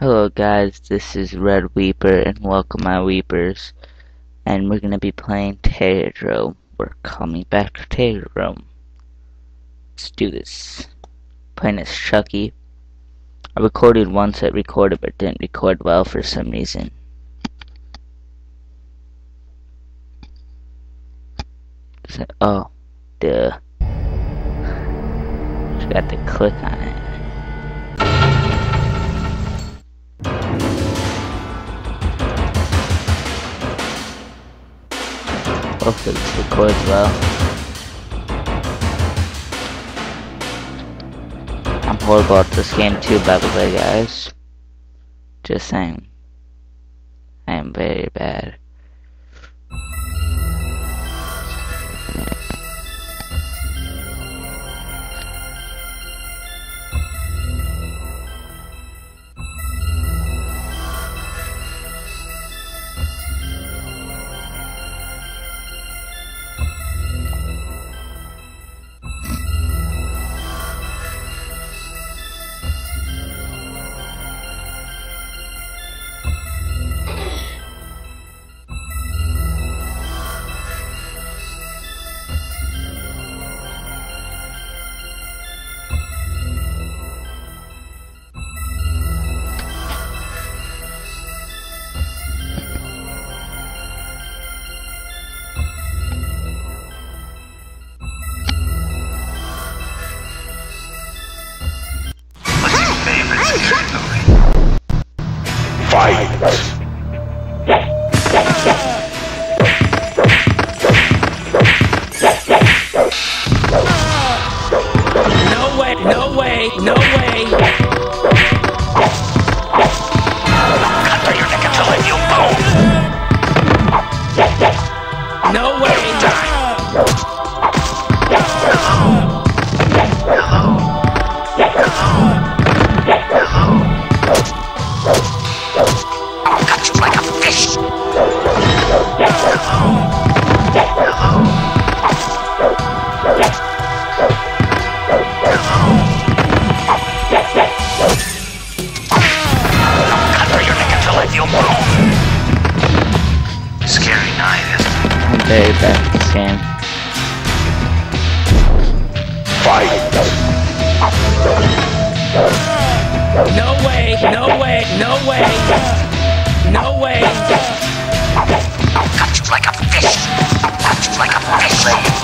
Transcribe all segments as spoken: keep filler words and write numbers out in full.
Hello guys, this is Red Weeper and welcome my Weepers. And we're gonna be playing Terrordrome. We're coming back to Terrordrome. Let's do this. Playing as Chucky. I recorded once, it recorded but didn't record well for some reason. So, oh, duh. Just got to click on it. Hopefully this records well. I'm horrible at this game too, by the way, guys. Just saying. I am very bad. Fight! No way, no way, no way! Cut through your neck until I feel bone! No way! I'll cut you like a fish! Scary night, isn't it? I'm very bad at this game. Fight! No way, no way, no way! No way! I'll cut you like a fish! I'll cut you like a fish!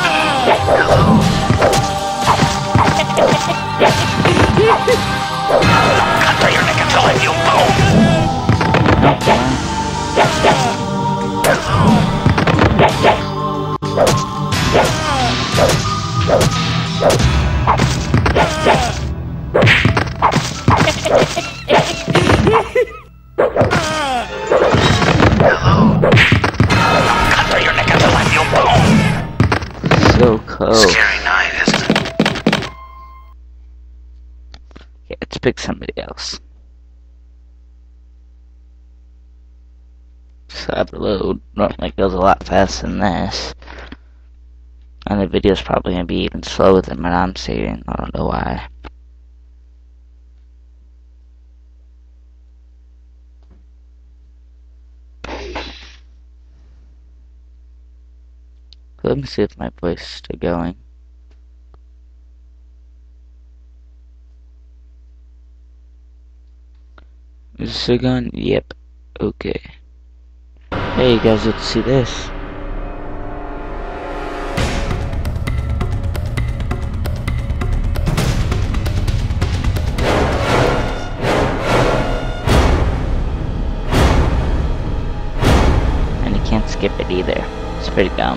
I'll cut through your neck until I feel bone! Cut through your neck until I feel bone! So cold. Scary night, isn't it? Okay, let's pick somebody else. So upload normally goes a lot faster than this. And the video's probably gonna be even slower than what I'm saying. I don't know why. Let me see if my voice is still going. Is it still going? Yep. Okay. Hey, you guys, let's see this. And you can't skip it either. It's pretty dumb.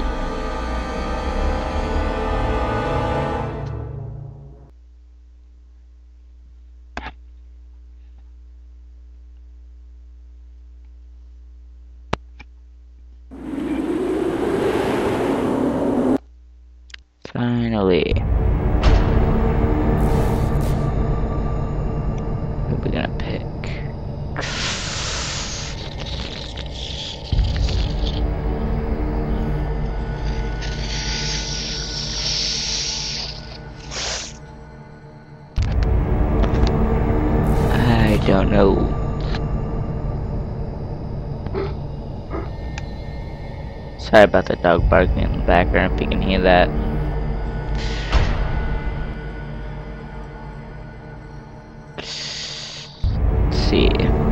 Finally. Who are we gonna pick? don't know. Sorry about the dog barking in the background if you can hear that. Let's see.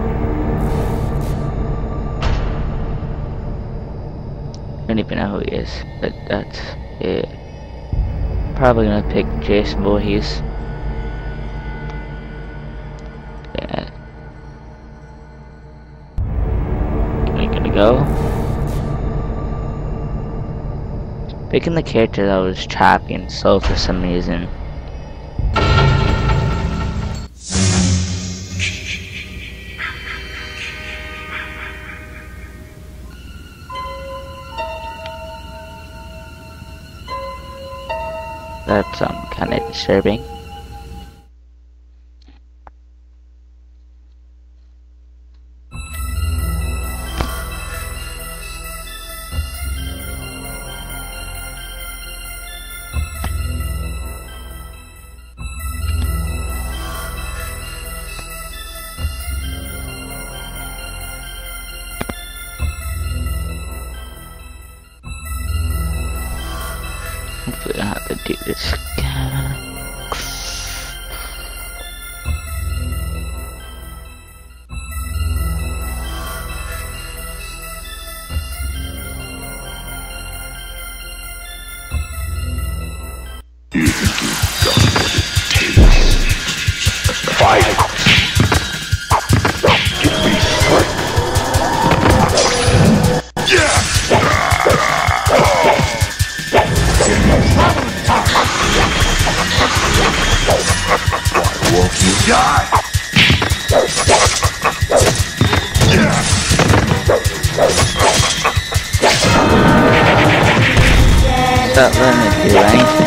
I don't even know who he is, but that's it. Probably gonna pick Jason Voorhees. Yeah. We're gonna go. Picking the character that was choppy and slow for some reason. That's um kind of disturbing. Hopefully I don't have to do this again. Fight! Give me strength! Yeah! Why won't you die? Yeah! Stop letting it do anything.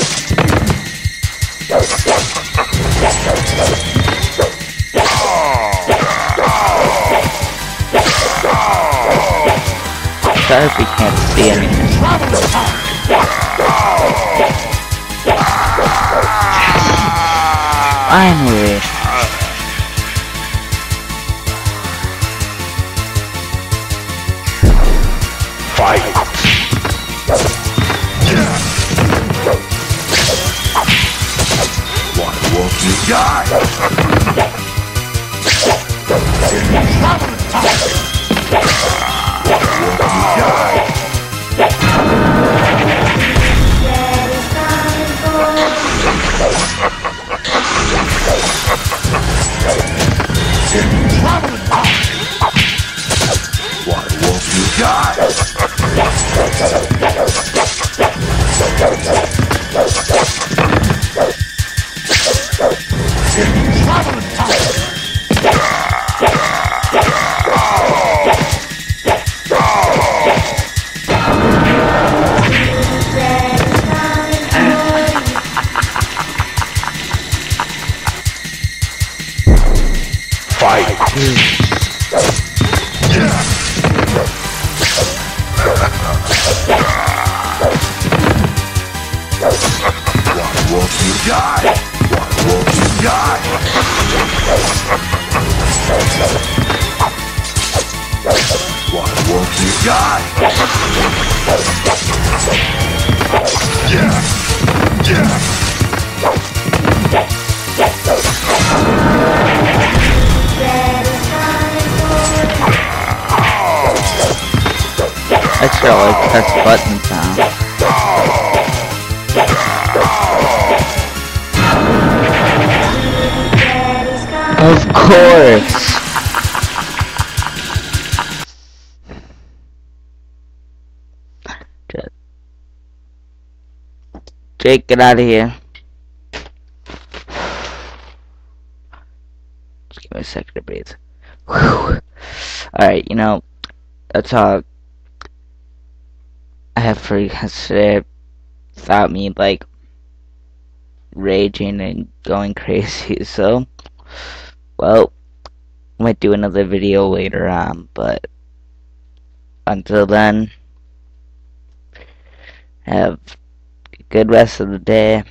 Sorry if you can't see anything. Finally. Fight! Why won't you die? Why won't you die? Fight! Why won't you die? Why won't you die? Why won't you die? Yeah! Yeah! I still like press button sound. Of course! Jake, get out of here. Just give me a second to breathe. Alright, you know, that's all I have for you guys today. Without me, like, raging and going crazy, so, well, I might do another video later on, but until then, have a good rest of the day.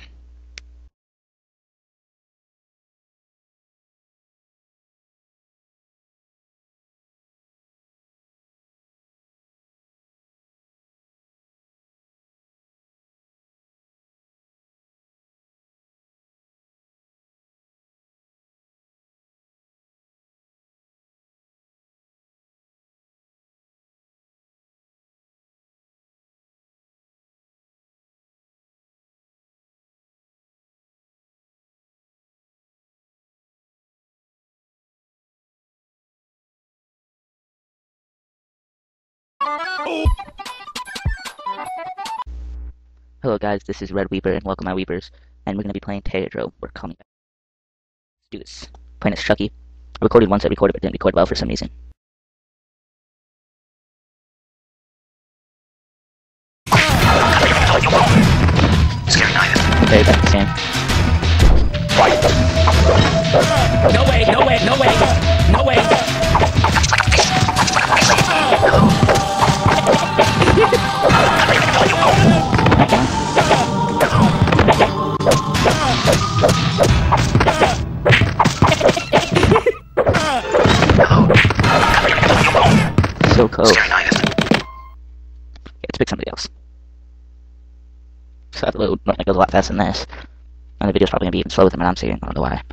Hello guys, this is Red Weeper and welcome my Weepers, and we're gonna be playing Terradrome. We're coming back. Let's do this. Playing as Chucky. I recorded once, I recorded, but didn't record well for some reason. Very bad, Sam. No way, no way, no way, no way. So cold. Okay, let's pick somebody else. So that load normally goes a lot faster than this. And the video's probably gonna be even slower than what I'm seeing. I don't know why.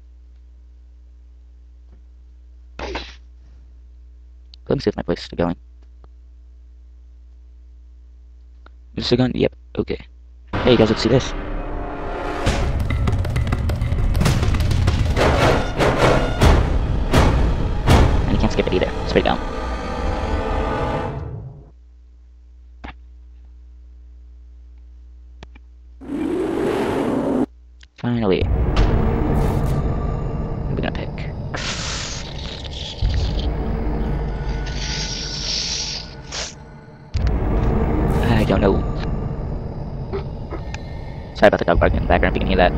Let me see if my voice is still going. Is it still going? Yep. Okay. Hey, you guys, let's see this. And you can't skip it either. It's pretty dumb. Finally. We're gonna pick. I don't know. Sorry about the dog barking in the background if you can hear that.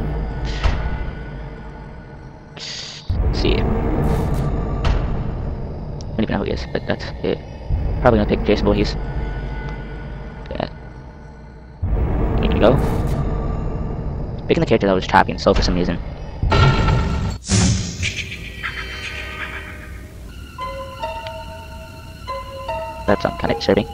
Let's see. I don't even know who he is, but that's it. Probably gonna pick Jason Voorhees. Yeah. You gonna go? Picking the character that was choppy and slow for some reason. That's um, kind of disturbing.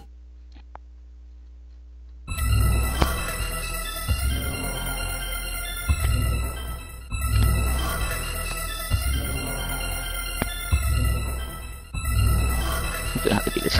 I'm gonna have to do this.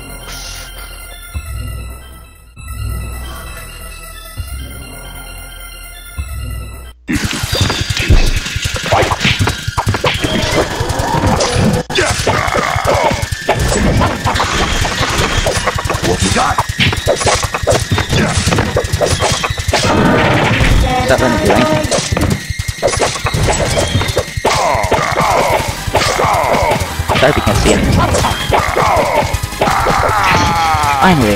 Stop letting me do anything. Sorry if you can't see anything. Finally.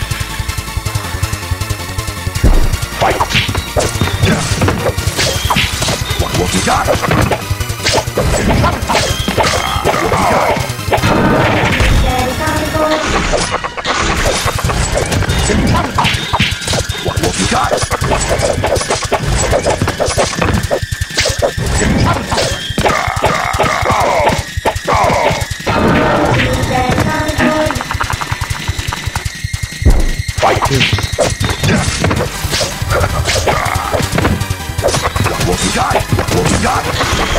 What you got? What you got? Fight. What you got? What you got?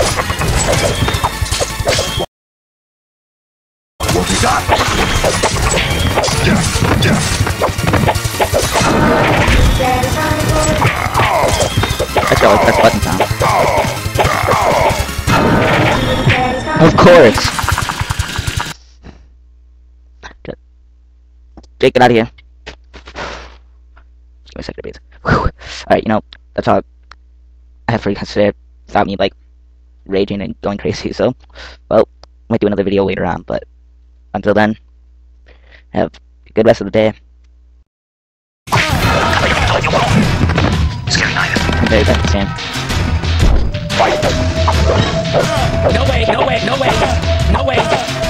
What you got? That's all, press button sound. Of course! Jake, get out of here. Give me a second to breathe. Alright, you know, that's all I have for you guys today without me, like, raging and going crazy, so, well, I might do another video later on, but until then, have a good rest of the day. I'm very bad, Sam. No way, no way, no way, no way.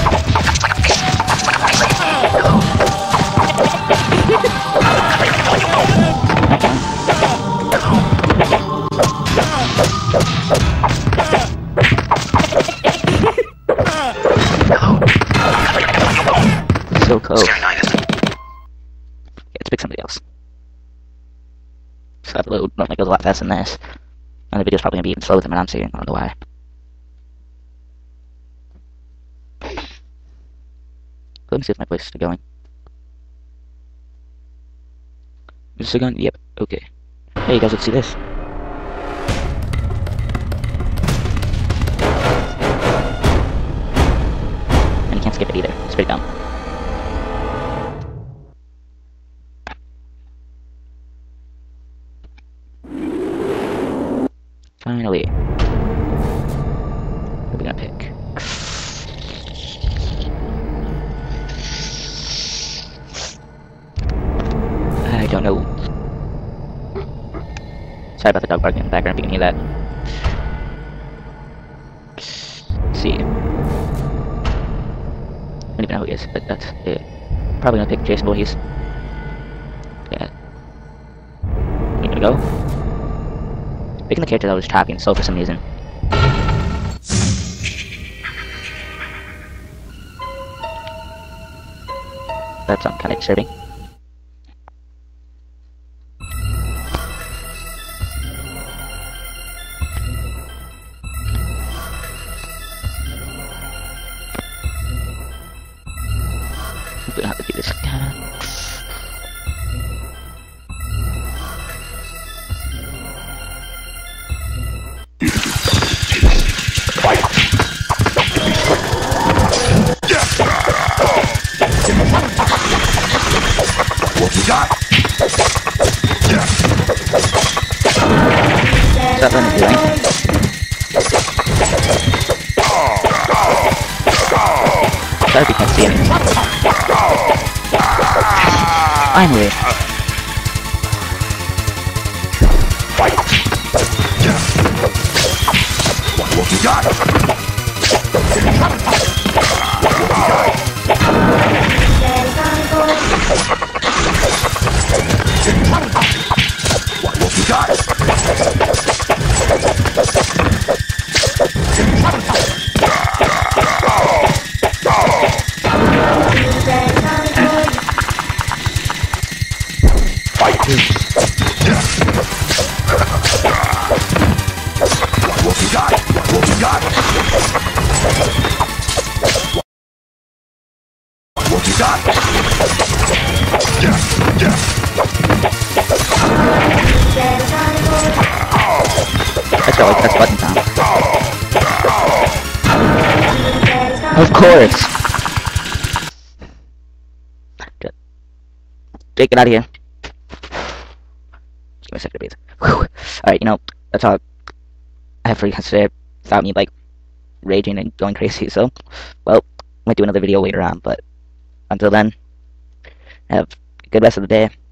So cold. Yeah, let's pick somebody else. So that load normally goes a lot faster than this. And the video's probably gonna be even slower than what I'm seeing. I don't know why. Let me see if my voice is still going. Is it still going? Yep. Okay. Hey, you guys, let's see this. And you can't skip it either. It's pretty dumb. Finally. What are we gonna pick? I don't know. Sorry about the dog barking in the background if you can hear that. Let's see. I don't even know who he is, but that's it. Probably gonna pick Jason Voorhees. Yeah. You gonna go? Picking the character that was talking so for some reason. That's um, kind of disturbing. We don't have to do this. What you got? What's that one doing? Sorry if you can't see anything. Finally. What you got? What you got? What you got? What you got? What you got? Yeah, yeah. Let's go, like, press button down. Of course! Good. Jake, get out of here. Just give me a second to breathe. Whew. Alright, you know, that's all I have for you guys today without me, like, raging and going crazy, so, well, I might do another video later on, but until then, have a good rest of the day.